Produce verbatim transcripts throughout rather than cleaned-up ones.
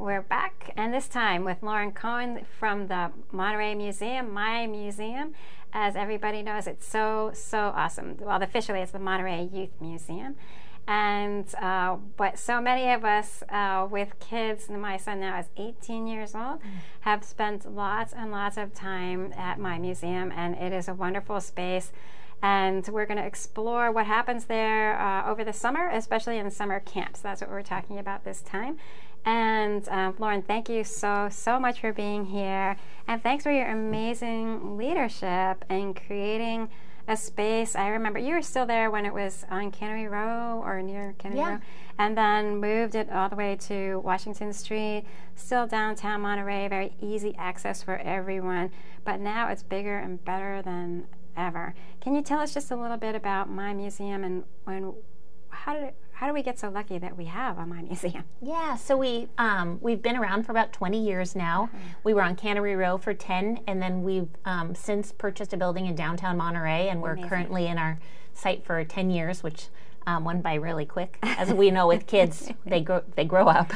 we're back, and this time with Lauren Cohen from the Monterey Museum, my museum. As everybody knows, it's so, so awesome. Well, officially it's the Monterey Youth Museum. And uh, but so many of us uh, with kids, and my son now is eighteen years old, mm. have spent lots and lots of time at my museum, and it is a wonderful space. And we're going to explore what happens there uh, over the summer, especially in summer camps. That's what we're talking about this time. And uh, Lauren, thank you so, so much for being here. And thanks for your amazing leadership in creating a space. I remember you were still there when it was on Cannery Row or near Cannery yeah. Row, and then moved it all the way to Washington Street, still downtown Monterey, very easy access for everyone. But now it's bigger and better than ever. Can you tell us just a little bit about my museum and when, how did it, how do we get so lucky that we have a my museum? Yeah, so we um, we've been around for about twenty years now. Mm-hmm. We were on Cannery Row for ten, and then we've um, since purchased a building in downtown Monterey, and we're Amazing. currently in our site for ten years, which um, went by really quick. As we know, with kids, they grow they grow up.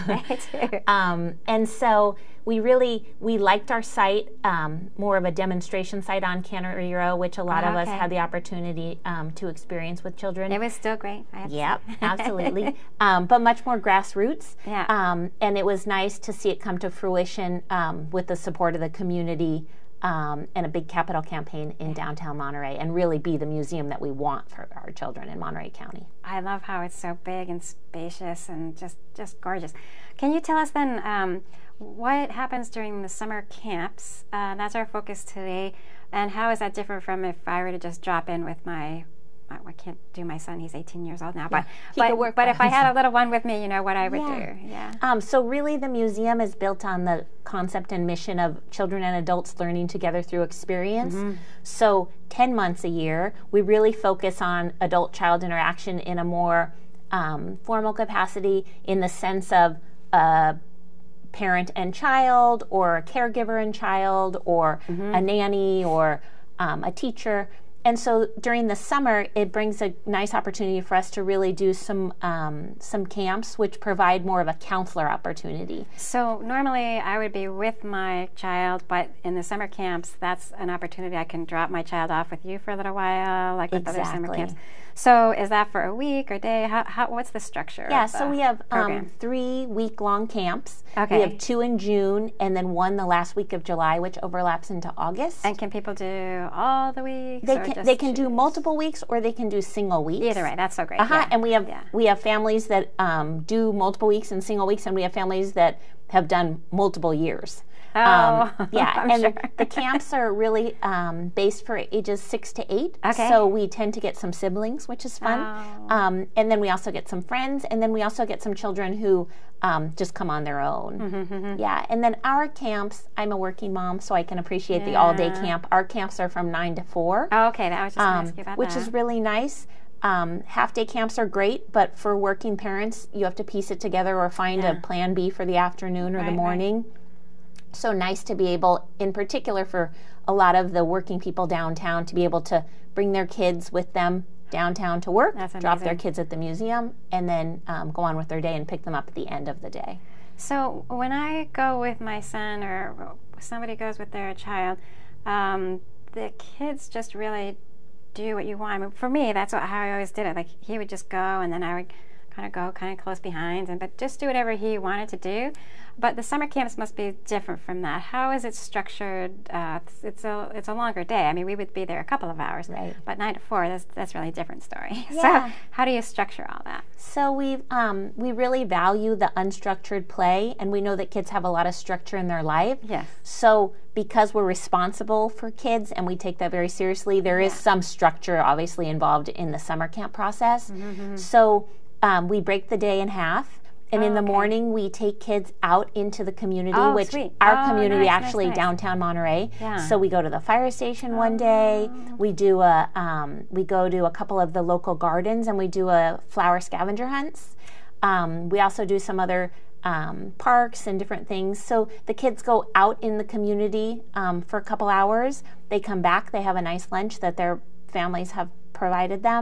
um, and so we really we liked our site, um, more of a demonstration site on Cannery Row, which a lot oh, of okay. us had the opportunity um, to experience with children. It was still great. I have Yep, to say. absolutely. Um, but much more grassroots. Yeah. Um, and it was nice to see it come to fruition um, with the support of the community um, and a big capital campaign in downtown Monterey, and really be the museum that we want for our children in Monterey County. I love how it's so big and spacious and just, just gorgeous. Can you tell us then um, what happens during the summer camps? Uh, that's our focus today. And how is that different from if I were to just drop in with my I can't do my son, he's eighteen years old now, but yeah, but, but if I had a little one with me, you know, what I would yeah. do. Yeah. Um, so really the museum is built on the concept and mission of children and adults learning together through experience. Mm-hmm. So ten months a year, we really focus on adult-child interaction in a more um, formal capacity, in the sense of uh, parent and child, or a caregiver and child, or mm-hmm. a nanny, or um, a teacher. And so during the summer, it brings a nice opportunity for us to really do some um, some camps, which provide more of a counselor opportunity. So normally I would be with my child, but in the summer camps, that's an opportunity I can drop my child off with you for a little while, like with exactly. other summer camps. So is that for a week or day? How, how what's the structure? Yeah, of the so we have program? um, three week-long camps. Okay. We have two in June, and then one the last week of July, which overlaps into August. And can people do all the weeks? They or can just they can choose? do multiple weeks, or they can do single weeks. Either way, that's so great. Uh-huh. Yeah. And we have yeah. we have families that um, do multiple weeks and single weeks, and we have families that have done multiple years. Oh, um, yeah, I'm and sure. the camps are really um, based for ages six to eight. Okay. So we tend to get some siblings, which is fun. Oh. Um, and then we also get some friends, and then we also get some children who um, just come on their own. Mm-hmm, mm-hmm. Yeah, and then our camps, I'm a working mom, so I can appreciate yeah. the all-day camp. Our camps are from nine to four. Oh, okay, that was just going to um, ask you about which that. is really nice. Um, half-day camps are great, but for working parents, you have to piece it together or find yeah. a plan B for the afternoon or right, the morning. Right. So nice to be able, in particular for a lot of the working people downtown, to be able to bring their kids with them downtown to work, drop their kids at the museum, and then um, go on with their day and pick them up at the end of the day. So when I go with my son, or somebody goes with their child, um, the kids just really do what you want. I mean, for me, that's what, how I always did it. Like, he would just go, and then I would kind of go kind of close behind, and but just do whatever he wanted to do. But the summer camps must be different from that. How is it structured? Uh, it's, it's a it's a longer day. I mean, we would be there a couple of hours, right? But nine to four, that's that's really a different story. Yeah. So how do you structure all that? So we um, we really value the unstructured play, and we know that kids have a lot of structure in their life. Yes. So because we're responsible for kids and we take that very seriously, there is yeah. some structure obviously involved in the summer camp process. Mm-hmm. So um, we break the day in half. And oh, in the okay. morning, we take kids out into the community, oh, which sweet. our oh, community nice, actually nice, nice. downtown Monterey. Yeah. So we go to the fire station one day. Oh. We do a um, we go to a couple of the local gardens, and we do a flower scavenger hunts. Um, we also do some other um, parks and different things. So the kids go out in the community um, for a couple hours. They come back. They have a nice lunch that their families have provided them.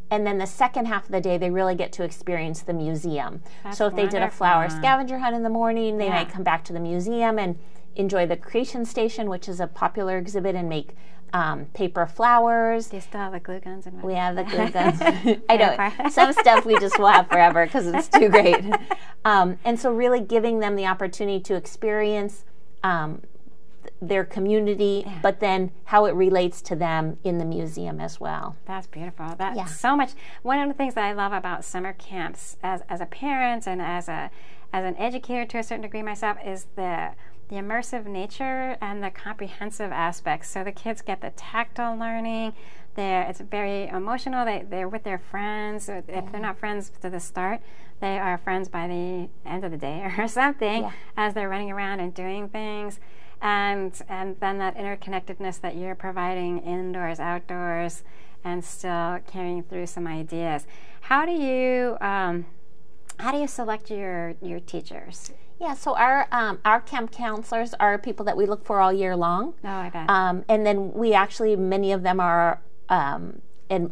and then the second half of the day, they really get to experience the museum. That's so if they did a wonderful. flower scavenger hunt in the morning, they Yeah. might come back to the museum and enjoy the Creation Station, which is a popular exhibit, and make um, paper flowers. Do you still have the glue guns? And We have the glue guns. I know. Some stuff we just will have forever because it's too great. Um, and so really giving them the opportunity to experience um, th- their community, Yeah. but then how it relates to them in the museum as well. That's beautiful. That's Yeah. so much. One of the things that I love about summer camps, as as a parent and as a as an educator to a certain degree myself, is the the immersive nature and the comprehensive aspects. So the kids get the tactile learning. They're, it's very emotional. They, they're with their friends. If Mm-hmm. they're not friends to the start, they are friends by the end of the day or something, Yeah. as they're running around and doing things. And, and then that interconnectedness that you're providing indoors, outdoors, and still carrying through some ideas. How do you, um, how do you select your, your teachers? Yeah, so our um, our camp counselors are people that we look for all year long. Oh, I bet. Um, and then we actually, many of them are, um, and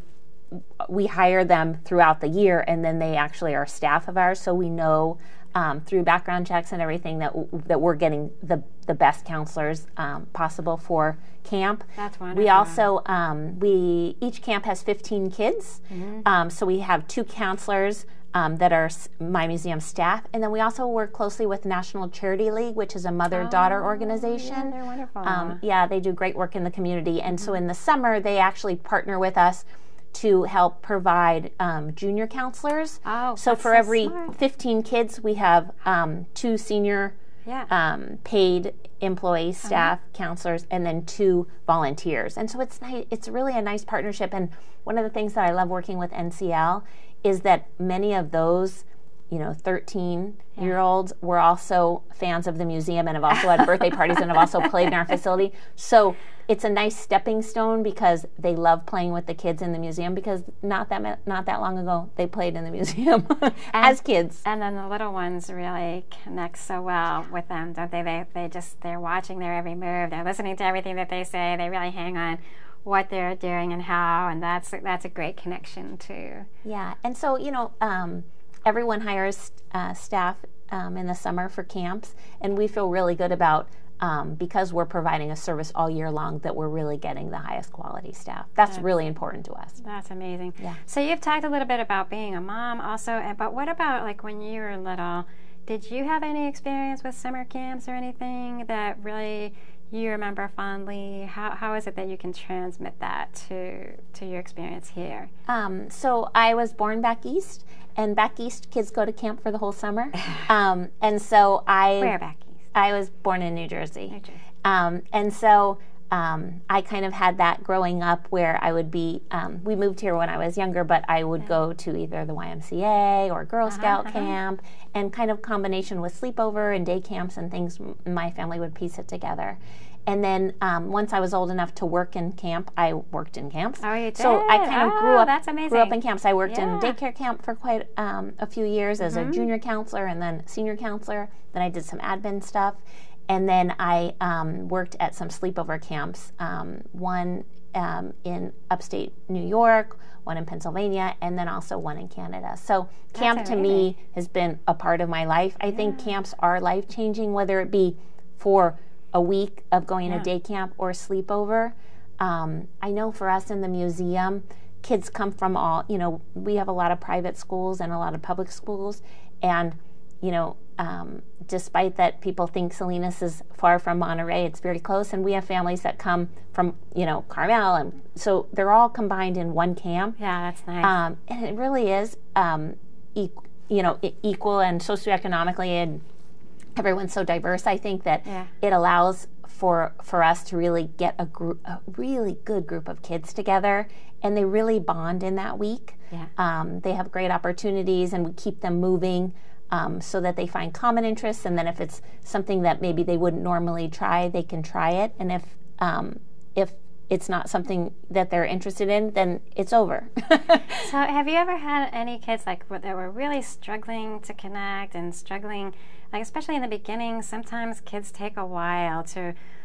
we hire them throughout the year, and then they actually are staff of ours, so we know um, through background checks and everything that w- that we're getting the the best counselors um, possible for camp. That's wonderful. We also um, we each camp has fifteen kids, Mm-hmm. um, so we have two counselors. Um, that are s- My Museum staff, and then we also work closely with National Charity League, which is a mother-daughter Oh, organization. Yeah, they're wonderful. Um, yeah, they do great work in the community, and so in the summer they actually partner with us to help provide um, junior counselors. Oh, so that's for so every smart. fifteen kids, we have um, two senior yeah. um, paid employees, Uh-huh. staff, counselors, and then two volunteers. And so it's nice. It's really a nice partnership. And one of the things that I love working with N C L is that many of those, you know, thirteen-year-olds were also fans of the museum and have also had birthday parties and have also played in our facility. So it's a nice stepping stone because they love playing with the kids in the museum, because not that ma- not that long ago they played in the museum as kids. And then the little ones really connect so well with them, don't they? They they just they're watching their every move. They're listening to everything that they say. They really hang on what they're doing and how, and that's that's a great connection too. Yeah, and so you know, um, everyone hires uh, staff um, in the summer for camps, and we feel really good about. Um, because we're providing a service all year long, that we're really getting the highest quality staff. That's, That's really important to us. That's amazing. Yeah. So you've talked a little bit about being a mom also, and- but what about like when you were little? Did you have any experience with summer camps or anything that really you remember fondly? How how is it that you can transmit that to to your experience here? Um, so I was born back east, and back east kids go to camp for the whole summer. Um, and so I Where back east? I was born in New Jersey. New Jersey. Um, and so um, I kind of had that growing up, where I would be, um, we moved here when I was younger, but I would go to either the Y M C A or Girl Scout uh-huh. camp, and kind of combination with sleepover and day camps and things, m- my family would piece it together. And then um, once I was old enough to work in camp, I worked in camps. Oh, you did? So I kind of grew Oh, up, that's amazing. grew up in camps. I worked Yeah. in daycare camp for quite um, a few years as Mm-hmm. a junior counselor and then senior counselor. Then I did some admin stuff. And then I um, worked at some sleepover camps, um, one um, in upstate New York, one in Pennsylvania, and then also one in Canada. So camp to me has been a part of my life. I think camps are life-changing, whether it be for a week of going Yeah. to day camp or sleepover. Um, I know for us in the museum, kids come from all, you know, we have a lot of private schools and a lot of public schools, and you know, um, despite that people think Salinas is far from Monterey, it's very close, and we have families that come from, you know, Carmel, and so they're all combined in one camp. Yeah, that's nice. Um, and it really is, um, e- you know, e- equal and socioeconomically, and everyone's so diverse. I think that Yeah. it allows for for us to really get a group, a really good group of kids together, and they really bond in that week. Yeah. Um, they have great opportunities, and we keep them moving. Um, so that they find common interests, and then if it's something that maybe they wouldn't normally try, they can try it. And if um, if it's not something that they're interested in, then it's over. So have you ever had any kids like that were really struggling to connect and struggling, like especially in the beginning? Sometimes kids take a while to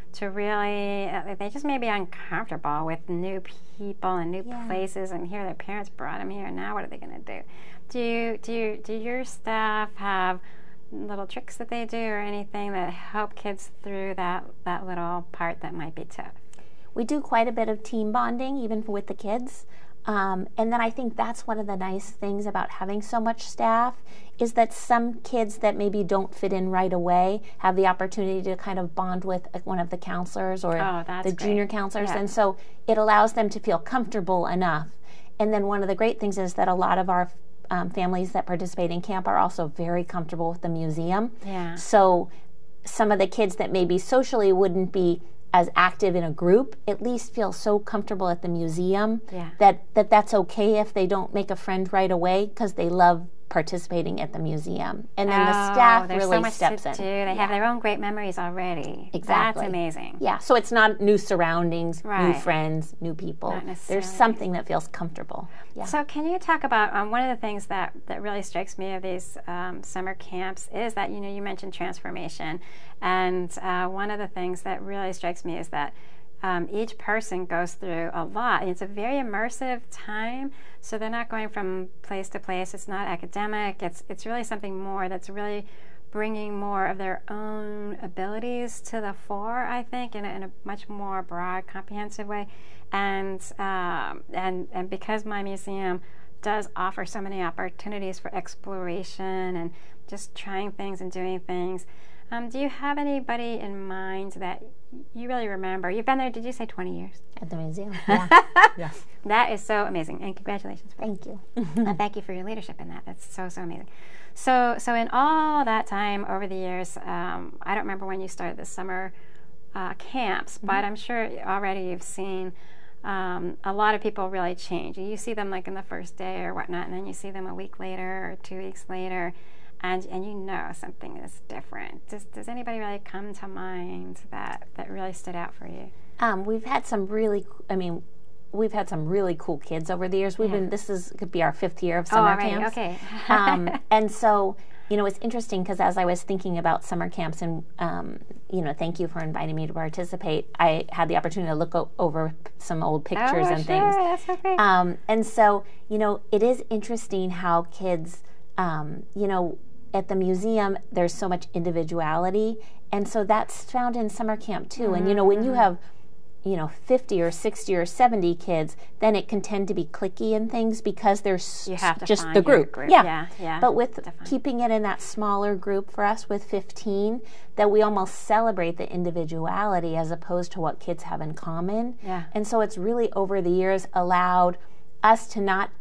to really, uh, they just may be uncomfortable with new people and new Yeah. places, and here their parents brought them here, and now what are they going to do? Do you, do you, do your staff have little tricks that they do or anything that help kids through that, that little part that might be tough? We do quite a bit of team bonding, even with the kids. Um, and then I think that's one of the nice things about having so much staff is that some kids that maybe don't fit in right away have the opportunity to kind of bond with one of the counselors or Oh, that's the junior great. counselors. Yeah. And so it allows them to feel comfortable enough. And then one of the great things is that a lot of our um, families that participate in camp are also very comfortable with the museum. Yeah. So some of the kids that maybe socially wouldn't be as active in a group at least feel so comfortable at the museum Yeah. that, that that's okay if they don't make a friend right away because they love participating at the museum. And then the Oh, staff there's really so much steps to in. do. They have their own great memories already. Exactly. That's amazing. Yeah, so it's not new surroundings, new Right. friends, new people. Not necessarily. There's something that feels comfortable. Yeah. So can you talk about um, one of the things that, that really strikes me of these um, summer camps is that, you know, you mentioned transformation. And uh, one of the things that really strikes me is that Um, each person goes through a lot. It's a very immersive time, so they're not going from place to place. It's not academic. It's it's really something more that's really bringing more of their own abilities to the fore, I think, in a, in a much more broad, comprehensive way. And um, and and because my museum does offer so many opportunities for exploration and just trying things and doing things, um, do you have anybody in mind that you really remember? You've been there, did you say twenty years? At the museum. Yeah. Yes. That is so amazing, and congratulations. Thank you. And thank you for your leadership in that. That's so, so amazing. So, so in all that time over the years, um, I don't remember when you started the summer uh, camps, mm-hmm. but I'm sure already you've seen um, a lot of people really change. You see them like in the first day or whatnot, and then you see them a week later or two weeks later, and and you know something is different. Does, does anybody really come to mind that, that really stood out for you? Um, we've had some really, I mean, we've had some really cool kids over the years. We've Yeah. been, this is could be our fifth year of Oh, summer already, camps. okay. um, and so, you know, it's interesting because as I was thinking about summer camps and, um, you know, thank you for inviting me to participate, I had the opportunity to look o- over some old pictures oh, and sure. things. That's so great. Um, and so, you know, it is interesting how kids, um, you know, at the museum, there's so much individuality. And so that's found in summer camp too. Mm-hmm. And, you know, when you have, you know, fifty or sixty or seventy kids, then it can tend to be cliquey and things because there's you have to just find the your group. group. Yeah. yeah, yeah. But with Definitely. keeping it in that smaller group for us with fifteen, that we almost celebrate the individuality as opposed to what kids have in common. Yeah. And so it's really over the years allowed us to not,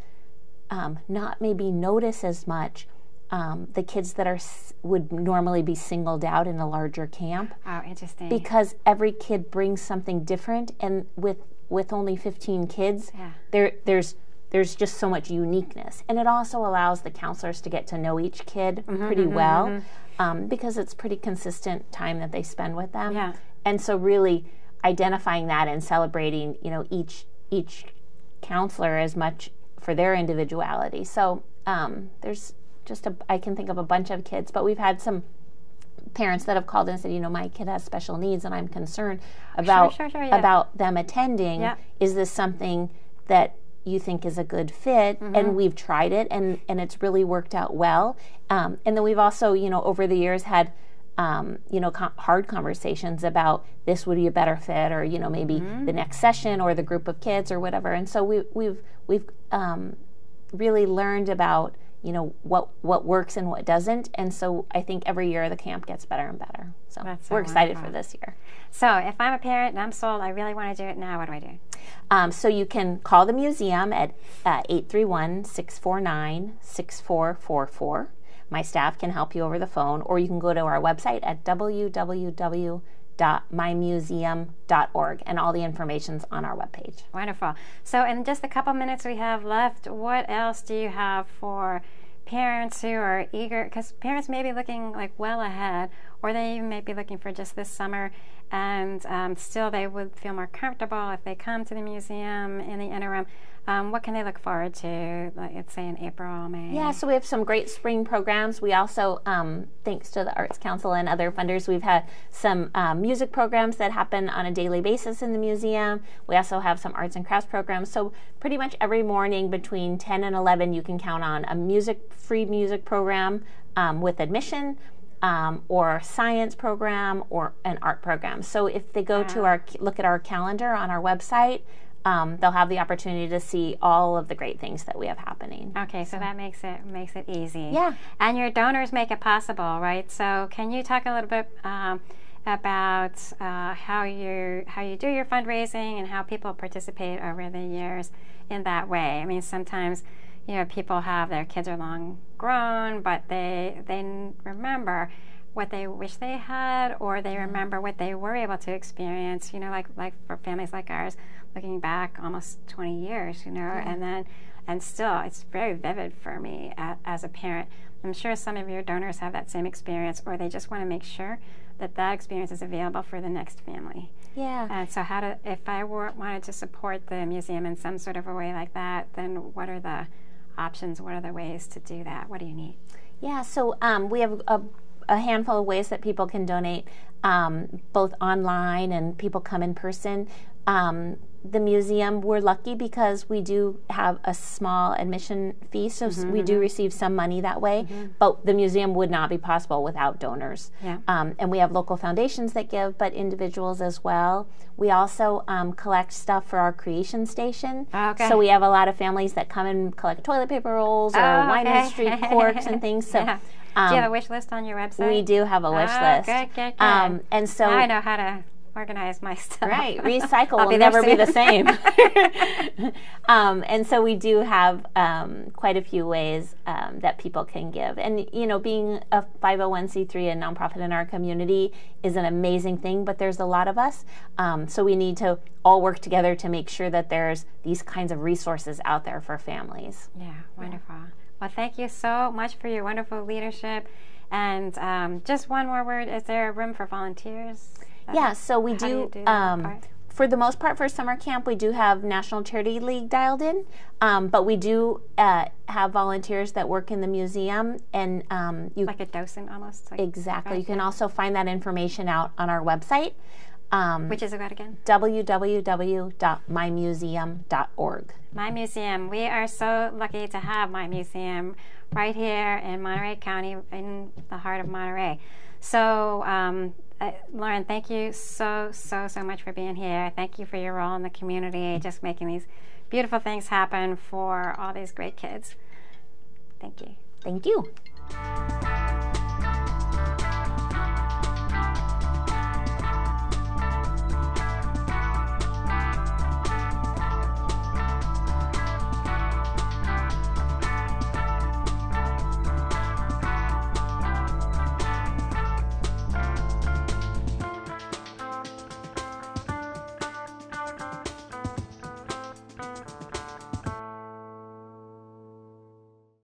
um, not maybe notice as much Um, the kids that are would normally be singled out in a larger camp. Oh, interesting. Because every kid brings something different, and with with only fifteen kids, Yeah. there there's there's just so much uniqueness, and it also allows the counselors to get to know each kid Mm-hmm, pretty mm-hmm, well, mm-hmm. Um, because it's pretty consistent time that they spend with them. Yeah. And so really identifying that and celebrating, you know, each each counselor as much for their individuality. So um, there's just a, I can think of a bunch of kids, but we've had some parents that have called and said, you know, my kid has special needs and I'm concerned about sure, sure, yeah. about them attending. Yeah. Is this something that you think is a good fit? Mm-hmm. And we've tried it and, and it's really worked out well. Um, and then we've also, you know, over the years had, um, you know, co- hard conversations about this would be a better fit, or, you know, maybe Mm-hmm. the next session or the group of kids or whatever. And so we, we've, we've um, really learned about, you know, what what works and what doesn't. And so I think every year the camp gets better and better. So, That's so we're excited wonderful. for this year. So if I'm a parent and I'm sold, I really want to do it now, what do I do? Um, so you can call the museum at uh, eight three one, six four nine, six four four four. My staff can help you over the phone, or you can go to our website at w w w dot my museum dot org, and all the information's on our webpage. Wonderful. So in just a couple minutes we have left, what else do you have for parents who are eager, because parents may be looking like well ahead, or they even may be looking for just this summer, and um, still they would feel more comfortable if they come to the museum in the interim. Um, what can they look forward to, like, let's say in April, May? Yeah, so we have some great spring programs. We also, um, thanks to the Arts Council and other funders, we've had some um, music programs that happen on a daily basis in the museum. We also have some arts and crafts programs. So pretty much every morning between ten and eleven, you can count on a music, free music program um, with admission, um, or science program, or an art program. So if they go wow. to our, look at our calendar on our website, Um, they'll have the opportunity to see all of the great things that we have happening. Okay, so, so that makes it makes it easy. Yeah. And your donors make it possible, right? So can you talk a little bit um, about uh, how you how you do your fundraising and how people participate over the years in that way? I mean, sometimes, you know, people have their kids are long grown, but they they remember what they wish they had, or they remember what they were able to experience, you know, like like for families like ours, looking back almost twenty years, you know, yeah. and then, and still, it's very vivid for me a, as a parent. I'm sure some of your donors have that same experience, or they just want to make sure that that experience is available for the next family. Yeah. And so how to, if I were, wanted to support the museum in some sort of a way like that, then what are the options? What are the ways to do that? What do you need? Yeah, so um, we have a a handful of ways that people can donate, um, both online and people come in person. Um, the museum, we're lucky because we do have a small admission fee, so mm-hmm, we mm-hmm. do receive some money that way, mm-hmm. but the museum would not be possible without donors. Yeah. Um, and we have local foundations that give, but individuals as well. We also um, collect stuff for our creation station. Okay. So we have a lot of families that come and collect toilet paper rolls or oh, wine okay. and street corks and things. So. Yeah. Um, do you have a wish list on your website? We do have a wish oh, list. Good, good, good. Um, and so now I know how to organize my stuff. Right, recycle will be never be soon. the same. um, and so we do have um, quite a few ways um, that people can give. And, you know, being a five oh one c three, a nonprofit in our community, is an amazing thing, but there's a lot of us. Um, so we need to all work together to make sure that there's these kinds of resources out there for families. Yeah, wonderful. Yeah. Well, thank you so much for your wonderful leadership. And um, just one more word, is there room for volunteers? Yeah, so we do, do, do um, for the most part for summer camp, we do have National Charity League dialed in, um, but we do uh, have volunteers that work in the museum. and um, you Like a docent almost? Like exactly. You can also find that information out on our website. Um, Which is it again? w w w dot my museum dot org. My Museum. We are so lucky to have My Museum right here in Monterey County, in the heart of Monterey. So, um, uh, Lauren, thank you so, so, so much for being here. Thank you for your role in the community, just making these beautiful things happen for all these great kids. Thank you. Thank you.